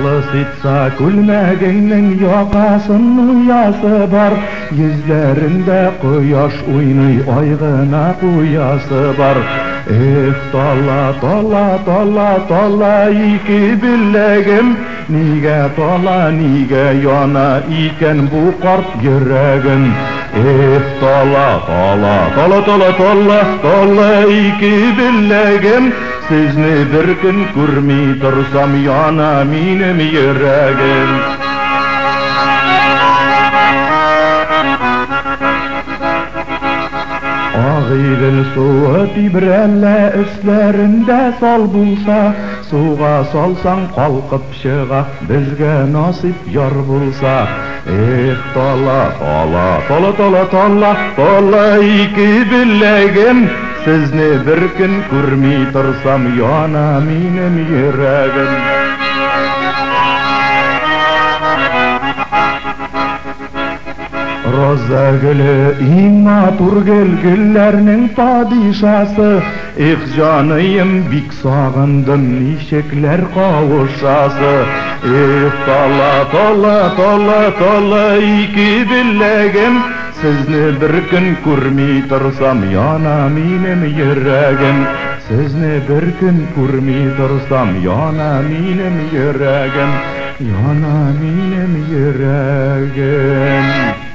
Ылысытса күлмәгеңнең яқасын уясы бар, йөзләрендә кояш уйный, ай гына куясы бар. Эх, тала, тала, тала, тала ике беләгем, нигә тала, нигә яна икән бу карт йөрәгем. Эх, тала, тала, тала, тала, тала, тала ике беләгем, сезне бер көн күрми торсам яна минем йөрәгем. Ағилел суы тибрәлә өсләрендә сал булса, суга салсаң калкып чыга, безгә насип яр булса. Эх, тала, тала, тала, тала, тала, тала ике беләгем, сезне бер көн күрми торсам яна минем йөрәгем. Роза гөле иң матур гөлләрнең падишасы, их җаныем бик сагындым ничекләр кавышасы. Их, тала, тала, тала, тала ике беләгем, сезне бер көн күрми торсам яна минем йөрәгем. Сезне бер көн күрми торсам яна минем йөрәгем, яна минем йөрәгем.